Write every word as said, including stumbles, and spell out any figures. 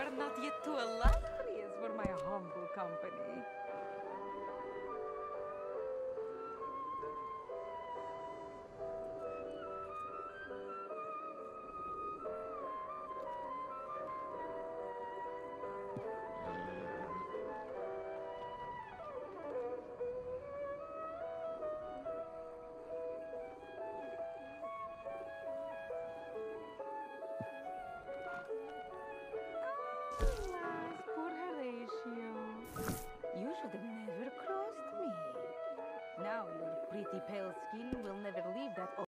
are not yet too illustrious for my humble company. Alas, poor Horatio. You should have never crossed me. Now your pretty pale skin will never leave that